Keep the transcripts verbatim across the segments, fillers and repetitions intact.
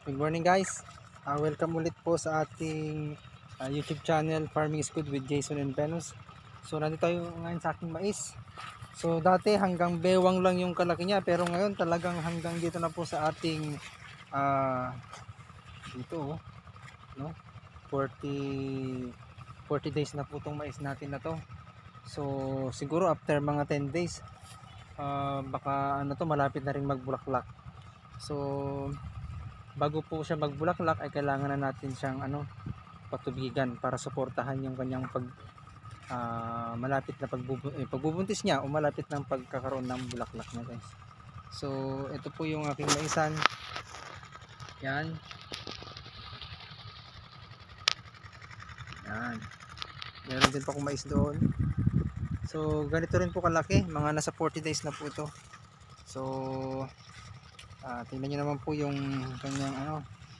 Good morning guys. Uh, welcome ulit po sa ating uh, YouTube channel Farming is Good with Jason and Venus. So nandito tayo ngayon sa aking mais. So dati hanggang bewang lang yung kalaki niya, pero ngayon talagang hanggang dito na po sa ating uh, dito oh, no? forty forty days na po tong mais natin na to. So siguro after mga ten days uh, baka ano to malapit na ring magbulaklak. So bago po siya magbulaklak ay kailangan na natin siyang ano patubigan para suportahan yung kanyang pag uh, malapit na pagbubu eh, pagbubuntis niya o malapit ng pagkakaroon ng bulaklak na guys. So ito po yung aking maisan. Yan. Yan. Meron din pa akong mais doon. So ganito rin po kalaki, mga nasa forty days na po ito. So uh, tingnan nyo naman po yung kanyang ano,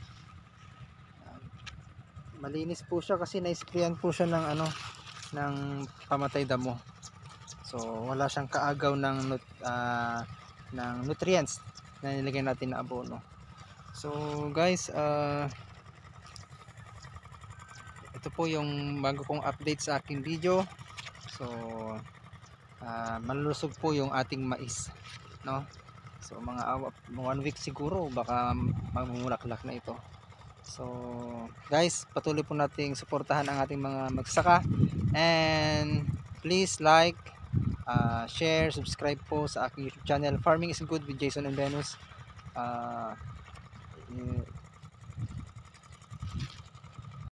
malinis po siya kasi na-sprayan po siya ng ano ng pamatay damo. So wala siyang kaagaw ng nut, uh, ng nutrients na nilagay natin na abono. So guys, uh, ito po yung bago kong update sa aking video. So uh, malulusog po yung ating mais, no? So mga one week siguro baka magmumulaklak na ito. So guys, patuloy po nating suportahan ang ating mga magsaka, and please like, uh, share, subscribe po sa aking YouTube channel Farming is Good with Jason and Venus. uh,